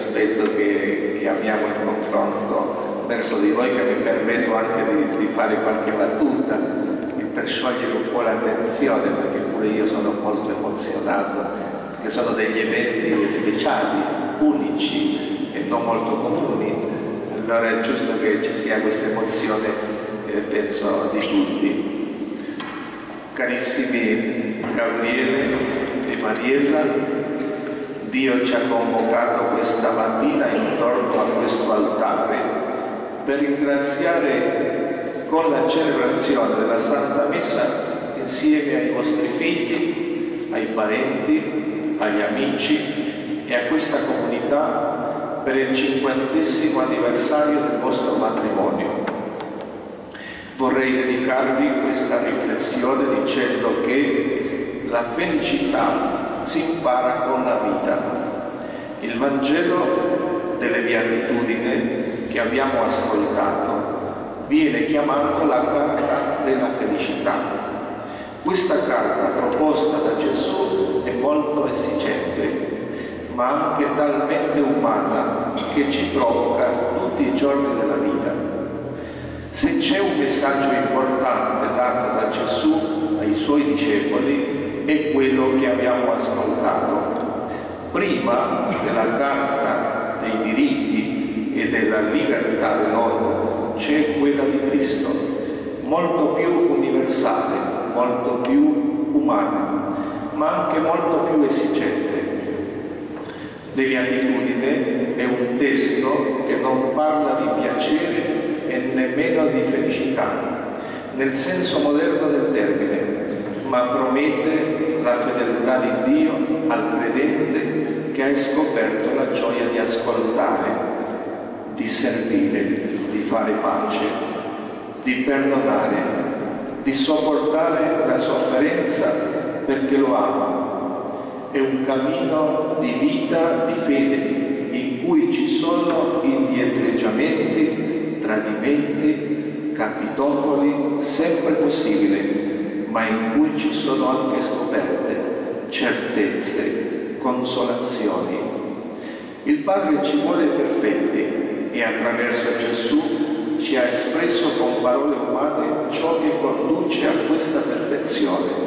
aspetto che abbiamo in confronto verso di voi, che mi permetto anche di fare qualche battuta per sciogliere un po' l'attenzione, perché pure io sono molto emozionato, che sono degli eventi speciali, unici e non molto comuni. Allora è giusto che ci sia questa emozione, penso, di tutti. Carissimi Gabriele e Mariella, Dio ci ha convocato questa mattina intorno a questo altare per ringraziare con la celebrazione della Santa Messa insieme ai vostri figli, ai parenti, agli amici e a questa comunità per il 50° anniversario del vostro matrimonio. Vorrei dedicarvi questa riflessione dicendo che la felicità si impara con la vita. Il Vangelo delle Beatitudini che abbiamo ascoltato viene chiamato la carta della felicità. Questa carta proposta da Gesù è molto esigente, ma anche talmente umana che ci provoca tutti i giorni della vita. Se c'è un messaggio importante dato da Gesù ai suoi discepoli è quello che abbiamo ascoltato. Prima della carta dei diritti e della libertà dell'uomo c'è quella di Cristo, molto più universale, molto più umana, ma anche molto più esigente. Le Beatitudini è un testo che non parla di piacere e nemmeno di felicità, nel senso moderno del termine, ma promette la fedeltà di Dio al credente che ha scoperto la gioia di ascoltare, di servire, di fare pace, di perdonare, di sopportare la sofferenza perché lo ama. È un cammino di vita, di fede, in cui ci sono indietreggiamenti, tradimenti, capitoli, sempre possibili, ma in cui ci sono anche scoperte, certezze, consolazioni. Il Padre ci vuole perfetti e attraverso Gesù ci ha espresso con parole umane ciò che conduce a questa perfezione.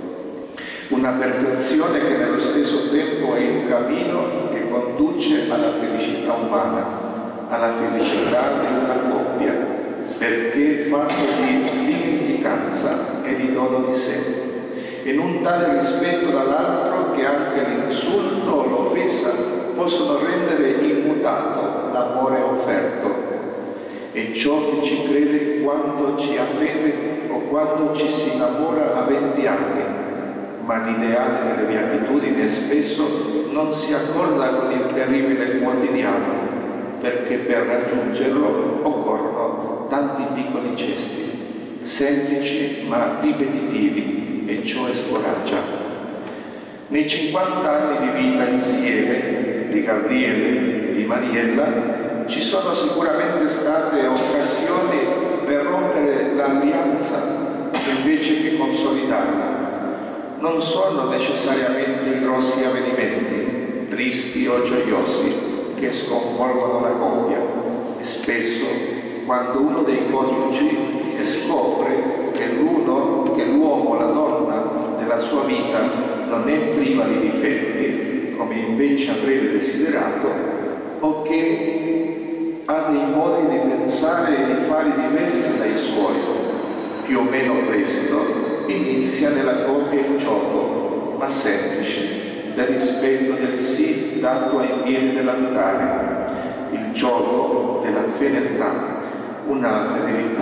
Una perfezione che nello stesso tempo è un cammino che conduce alla felicità umana, alla felicità di una coppia, perché è fatto di dimenticanza e di dono di sé, in un tale rispetto dall'altro che anche l'insulto o l'offesa possono rendere immutato l'amore offerto. E ciò che ci crede quando ci ha fede o quando ci si innamora a 20 anni, ma l'ideale delle Beatitudini spesso non si accorda con il terribile quotidiano, perché per raggiungerlo occorrono tanti piccoli gesti, semplici ma ripetitivi, e ciò scoraggia. Nei 50 anni di vita insieme di Gabriele e di Mariella ci sono sicuramente state occasioni per rompere l'alleanza invece che consolidarla. Non sono necessariamente i grossi avvenimenti, tristi o gioiosi, che sconvolgono la coppia. E spesso, quando uno dei coniugi scopre che l'uomo, la donna della sua vita non è priva di difetti, come invece avrebbe desiderato, o che ha dei modi di pensare e di fare diversi dai suoi, più o meno presto inizia nella coppia il gioco, ma semplice, del rispetto del sì dato ai piedi dell'altare, il gioco della fedeltà, una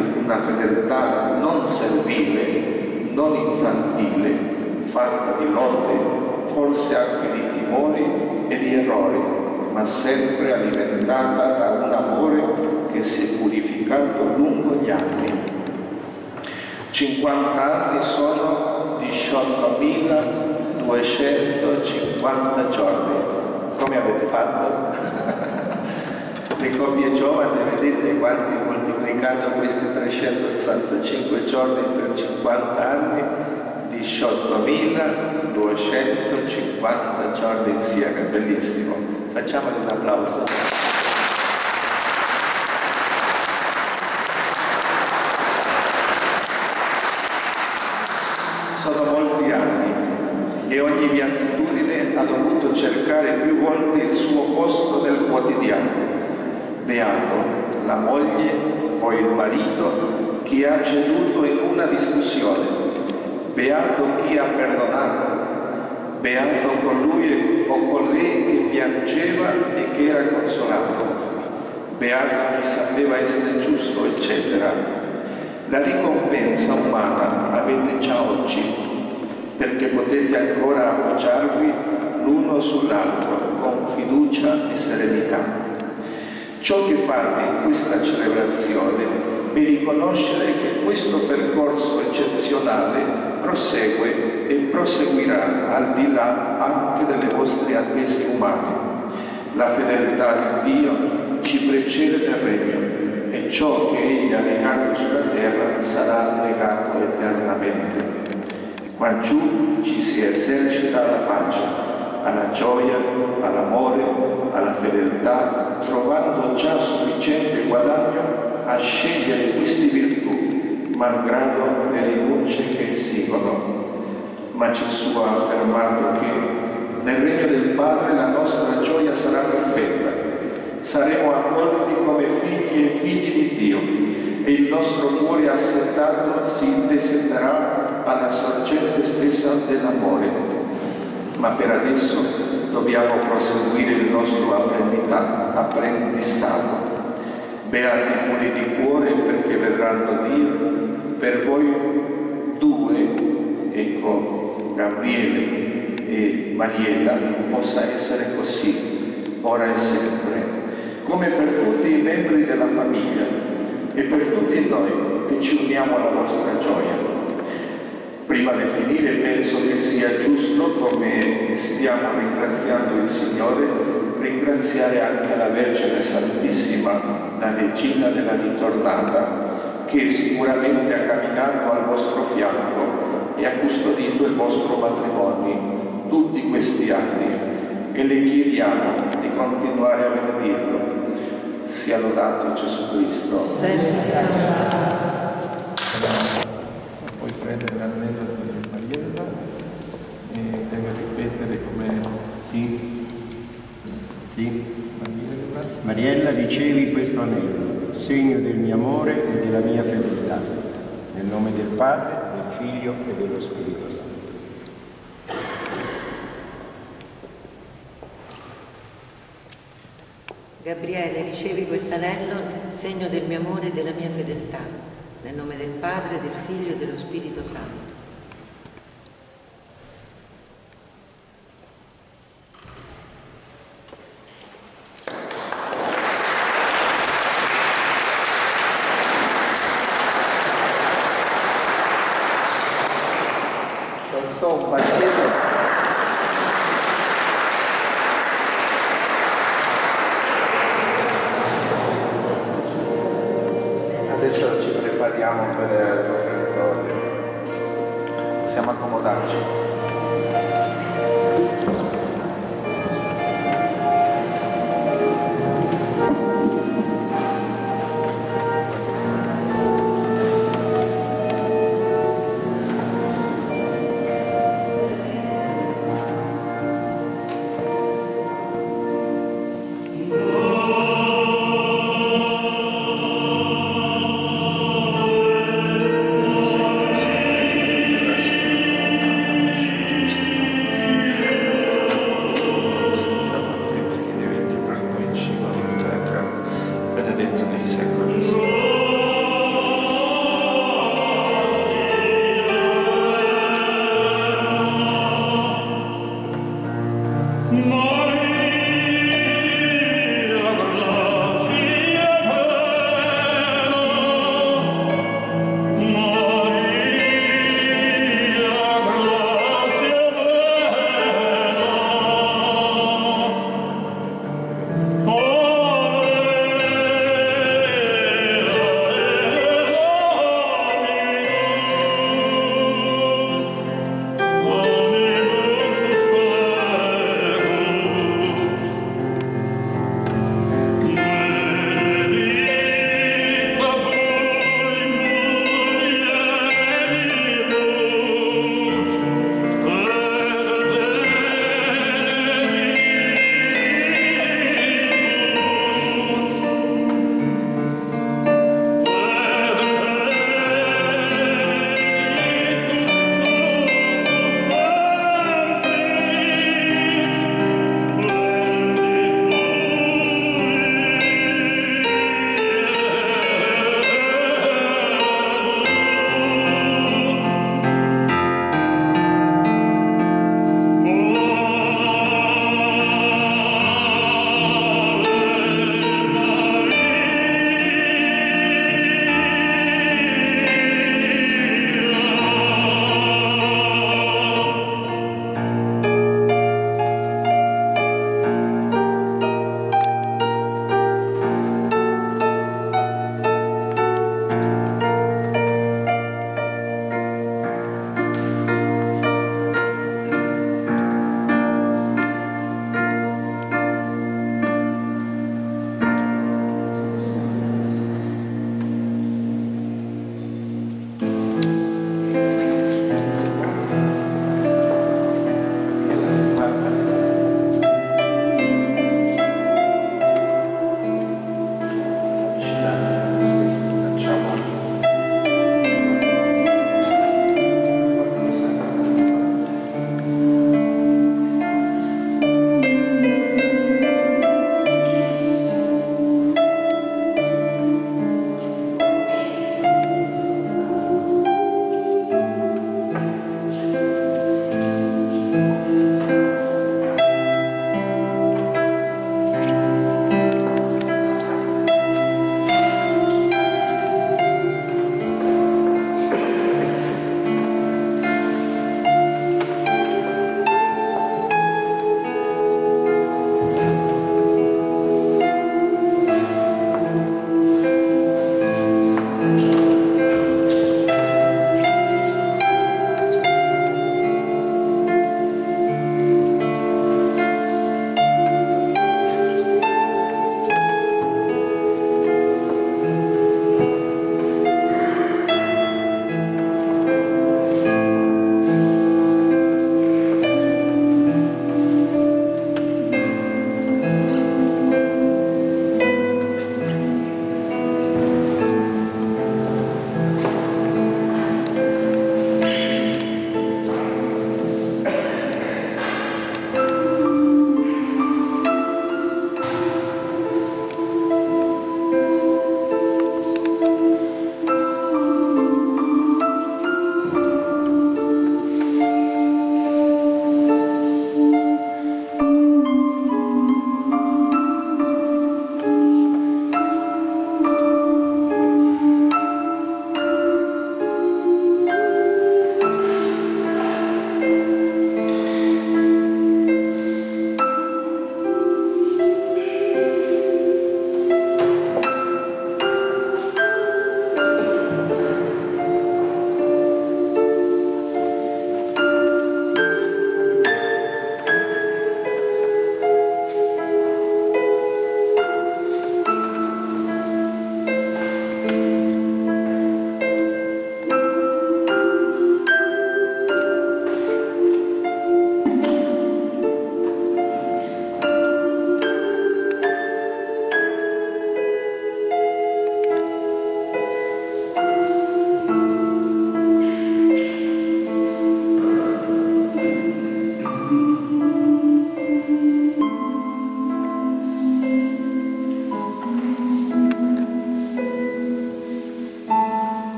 fedeltà non servile, non infantile, fatta di lotte, forse anche di timori e di errori, ma sempre alimentata da un amore che si è purificato lungo gli anni. 50 anni sono 18.250 giorni. Come avete fatto? Le coppie giovani, vedete quanti moltiplicando questi 365 giorni per 50 anni? 18.250 giorni insieme, bellissimo. Facciamole un applauso. Sono molti anni e ogni beatitudine ha dovuto cercare più volte il suo posto nel quotidiano. Beato la moglie o il marito che ha ceduto in una discussione. Beato chi ha perdonato. Beato colui o colei che piangeva e che era consolato. Beato chi sapeva essere giusto, eccetera. La ricompensa umana avete già oggi, perché potete ancora appoggiarvi l'uno sull'altro con fiducia e serenità. Ciò che fate in questa celebrazione è riconoscere che questo percorso eccezionale prosegue e proseguirà al di là anche delle vostre attese umane. La fedeltà di Dio ci precede nel regno e ciò che Egli ha legato sulla terra sarà legato eternamente. Qua giù ci si esercita alla pace, alla gioia, all'amore, alla fedeltà, trovando già sufficiente guadagno a scegliere queste virtù, malgrado le rinunce che esigono. Ma Gesù ha affermato che nel regno del Padre la nostra gioia sarà perfetta. Saremo accolti come figli e figli di Dio e il nostro cuore assetato si intesserà alla sorgente stessa dell'amore. Ma per adesso dobbiamo proseguire il nostro apprendistato. Beati puri di cuore perché vedranno Dio. Per voi due, ecco, Gabriele e Mariella, possa essere così, ora e sempre, come per tutti i membri della famiglia e per tutti noi che ci uniamo alla vostra gioia. Prima di finire penso che sia giusto, come stiamo ringraziando il Signore, ringraziare anche la Vergine Santissima, la Regina della Ritornata, che sicuramente ha camminato al vostro fianco e ha custodito il vostro matrimonio tutti questi anni e le chiediamo di continuare a benedirlo. Sia lodato Gesù Cristo. Puoi prendere l'anello di Mariella e deve ripetere come sì, Mariella, ricevi questo anello, segno del mio amore e della mia fedeltà, nel nome del Padre, del Figlio e dello Spirito Santo. Gabriele, ricevi questo anello, segno del mio amore e della mia fedeltà, nel nome del Padre, del Figlio e dello Spirito Santo. Adesso ci prepariamo per l'offertorio. Possiamo accomodarci.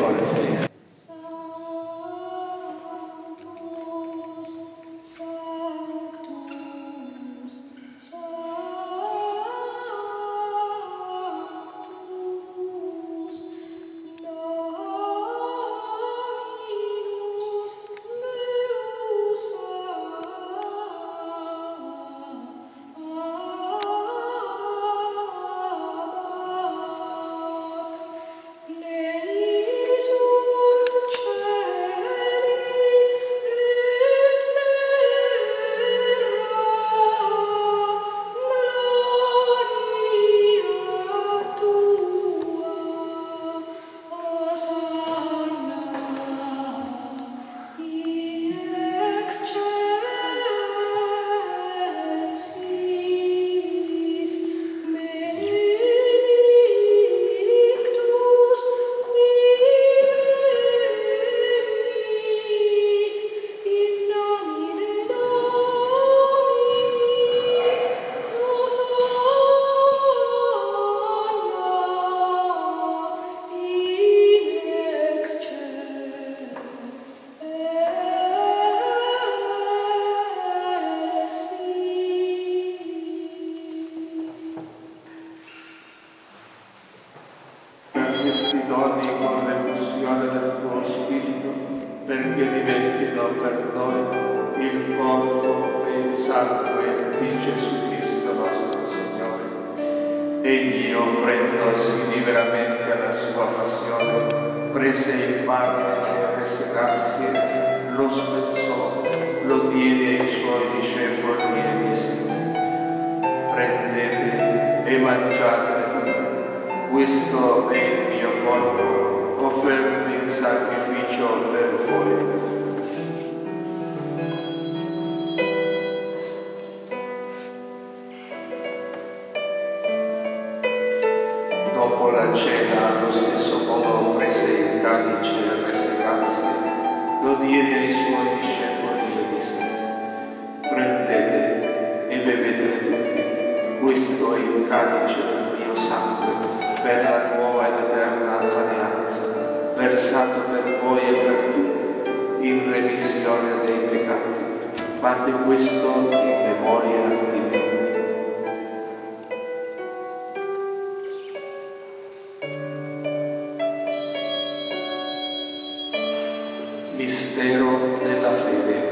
misericordia. Doni con l'effusione del tuo Spirito, perché diventino per noi il corpo e il sangue di Gesù Cristo nostro Signore. Egli, offrendosi liberamente alla sua passione, prese il pane e rese grazie, lo spezzò, lo diede ai suoi discepoli e disse: prendete e mangiate. Questo è il mio corpo, offerto in sacrificio per voi. Dopo la cena, allo stesso modo, prese il calice e rese grazie, lo diede ai suoi discepoli e disse: prendete e bevetene tutti. Questo è il calice del mio sangue, per la nuova ed eterna alleanza, versato per voi e per tutti, in remissione dei peccati. Fate questo in memoria di me. Mistero della fede.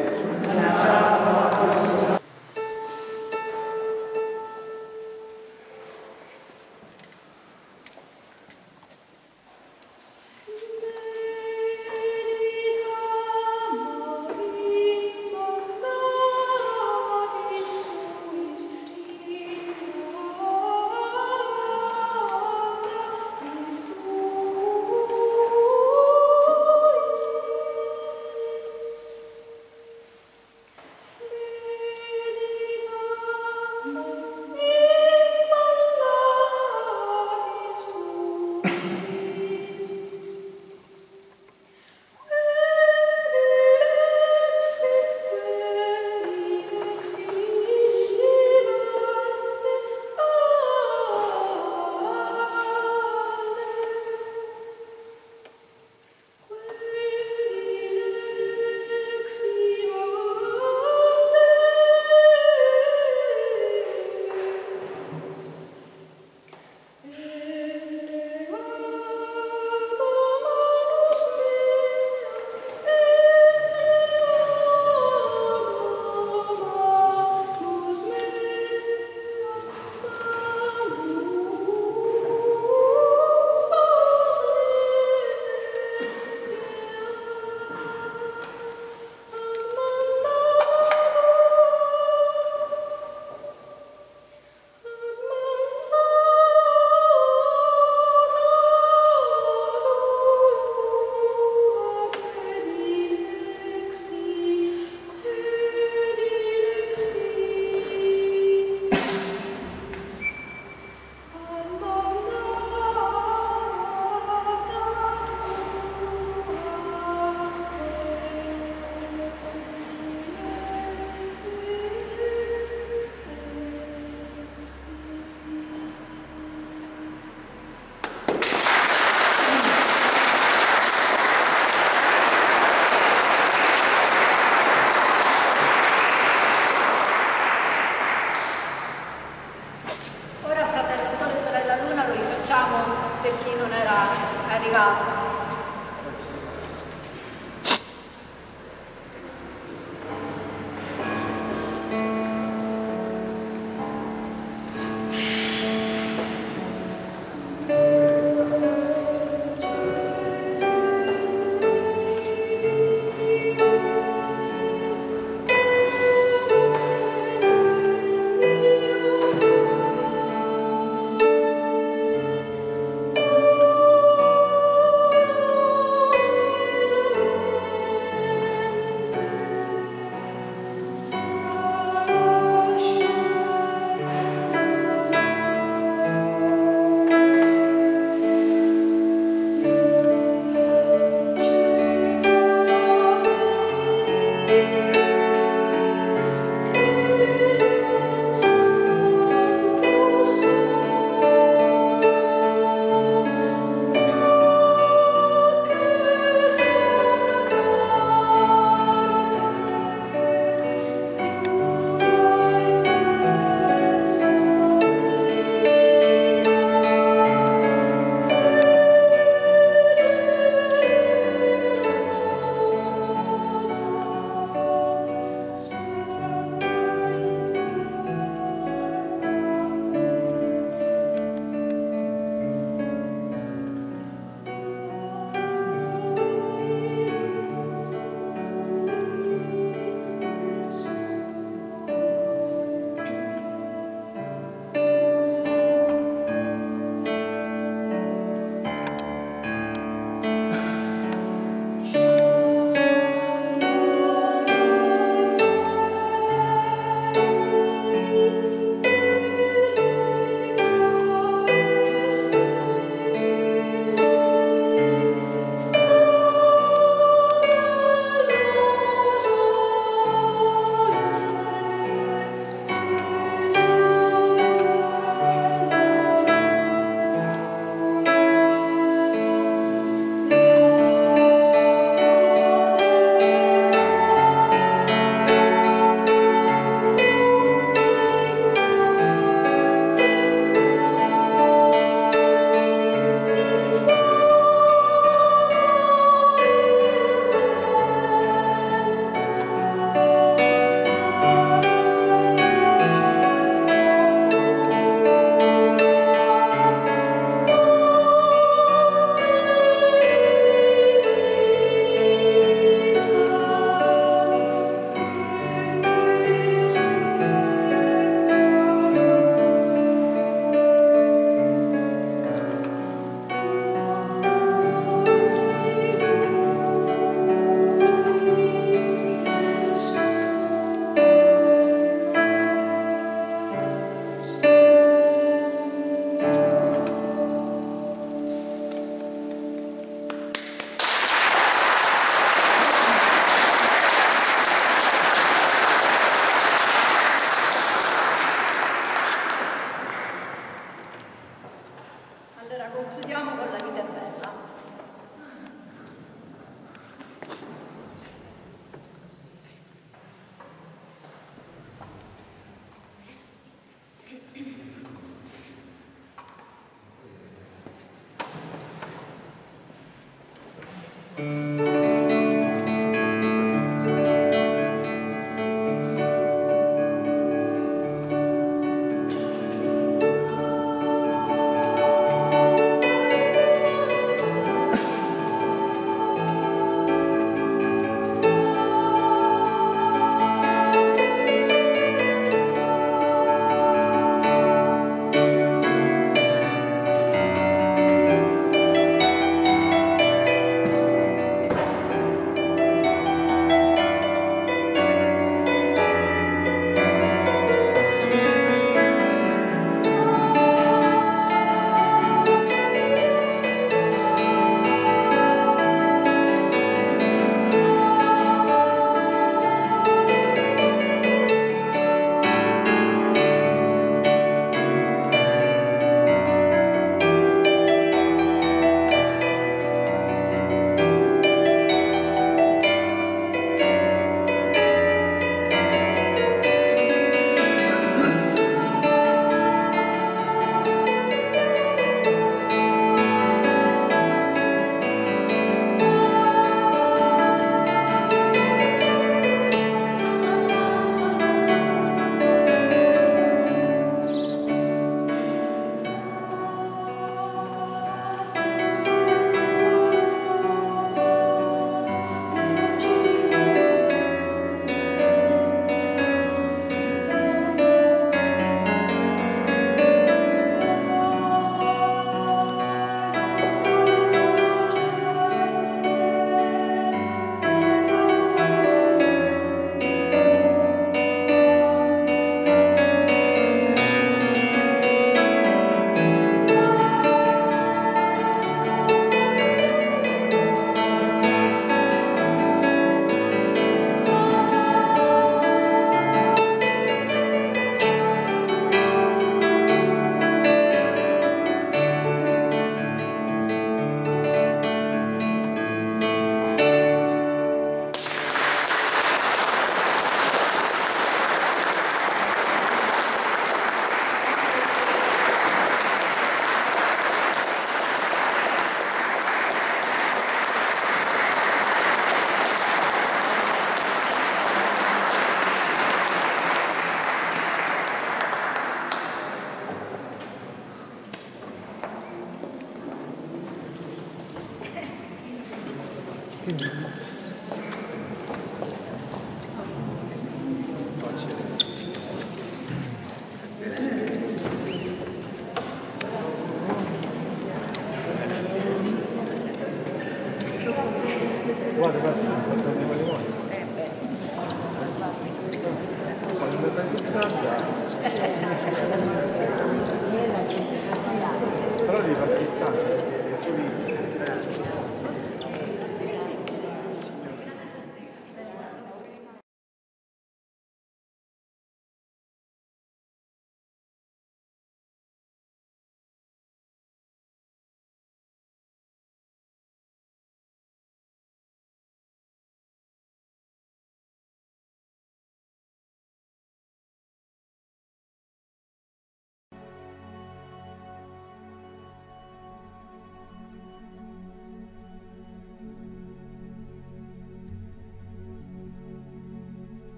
Guarda,